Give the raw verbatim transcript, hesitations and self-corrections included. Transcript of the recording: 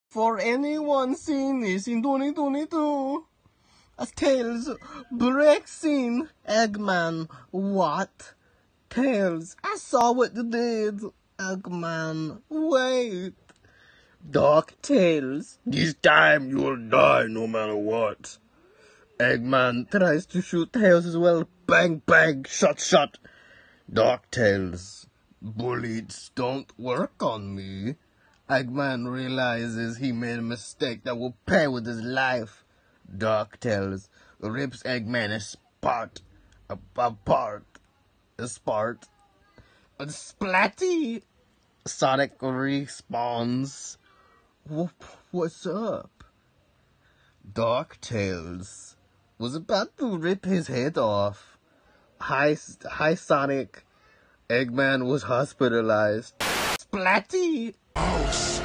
For anyone seeing this in twenty twenty-two, as Tails breaks in, Eggman, what? Tails, I saw what you did. Eggman, wait. Dark Tails, this time you'll die no matter what. Eggman tries to shoot Tails as well. Bang, bang, shot, shot. Dark Tails, bullets don't work on me. Eggman realizes he made a mistake that will pay with his life. Dark Tails rips Eggman apart, apart, apart. And Splatty! Sonic respawns. What's up? Dark Tails was about to rip his head off. Hi, hi Sonic. Eggman was hospitalized. Splatty! Oh,